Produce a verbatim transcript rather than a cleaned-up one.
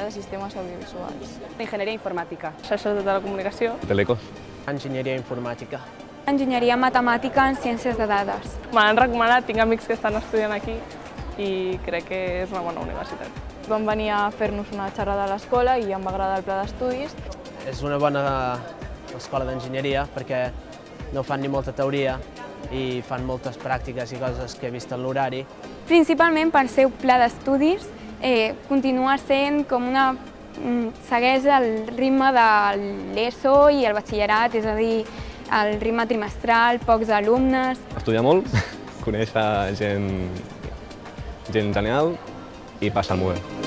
Enginyeria de Sistemes Audiovisuals. Enginyeria Informàtica. Xarxes de Telecomunicació. Telecos. Enginyeria Informàtica. Enginyeria Matemàtica en Ciències de Dades. Me l'han recomanat, tinc amics que estan estudiant aquí i crec que és una bona universitat. Vam venir a fer-nos una xerrada a l'escola i em va agradar el pla d'estudis. És una bona escola d'enginyeria perquè no fan ni molta teoria i fan moltes pràctiques i coses que he vist en l'horari. Principalment per ser un pla d'estudis, eh, continua sent com una... segueix el ritme de l'ESO i el batxillerat, és a dir, el ritme trimestral, pocs alumnes. Estudiar molt, conèixer gent, gent genial i passar molt bé.